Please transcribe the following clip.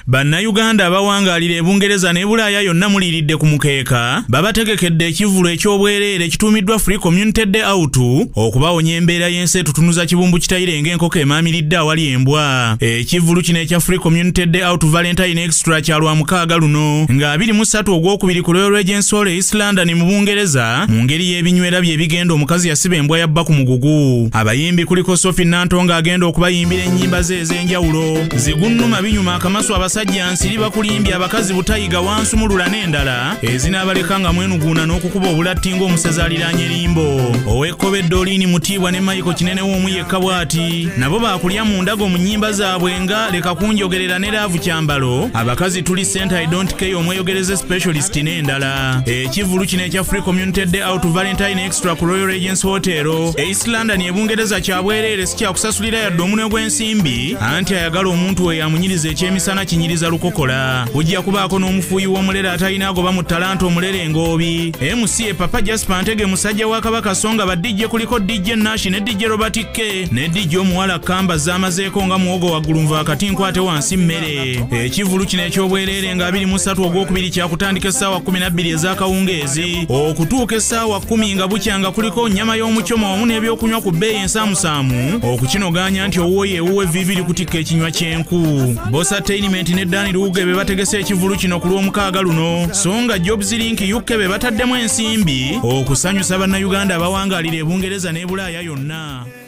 Bannayuganda abawangalira Bungereza ne Bulaaya yonna muliridde ku mukeeka babategekedde ekivvulu eky'obwereere ekituumiddwa Free Community Day Out okubawonya embeera y'ensi etutunuza kibumbu kitayire ng'enkoko emaamiridde awali embwa. Ekivvulu kino ekya Free Community Day Out Valentine Extra kya Lwamukaaga luno nga 23 Ogwokubiri ku Royal Regency Hall East London mu Bungereza mu ngeri y'ebinywera bye bigenda omukazi yasiba embwa yabba ku mugugu. Abayimbi kuliko Sophie Nantonga agenda okubayimbira ennyimba ze ez'enjawulo zigunnuma binyuma akamaso abasajja nsiri bakulimbye abakazi butayiga wansumulula n'endala ezinaabaleka nga mwenuguuna n'okukuba obulatti ng'omusezi aliraanye limbo. Ow'ekkobe Dolini Mutiibwa ne Michael Kinene w'omu yekka bw'ati nabo baakulya mu ndago mu nnyimba zaabwe nga leka kunjogerera ne Laavu Kyambalo abakazi tuli Center I Don't Care omweyogereze specialist n'endala. Ekivvulu kino ekya Free Community Day Out Valentine Extra ku Royal Regency Hotel East London e Bungereza kya bwereere si kyakusasulira yadde omunwe gw'ensimbi anti ayagala omuntu we yamunyiriza ekyemisana kinyiriza lukokola. Kujja kubaako n'omufuuyi w'omulere atalina agoba mu talanta omulere ngoobi. MC Papa Jasper Ntege musajja wa Kabaka Songa ba DJ kuliko DJ Nash ne DJ Robert K ne DJ omuwala Kamba zamazeeko nga muwogo waggulu nva akati nkwate wansi mmere. Ekivvulu kino eky'obwereere nga 23 Ogwokubiri kyakutandika essaawa 12 ez'akawungeezi okutuuka essaawa 10 nga bukyanga kuliko nnyama y'omukyoma wamu n'ebyokunywa ku bbeeyi ensaamusaamu okukinoganya nti owuwe ewuwe viviri kutikka ekinywa ky'enku. Boss Entertainment ne Dani Luuge be bategese ekivvulu kino ku Lwomukaaga luno so nga Jobs Link UK be bataddemu ensimbi okusanyusa bannayuganda abawangalira e Bungereza ne Bulaaya yonna.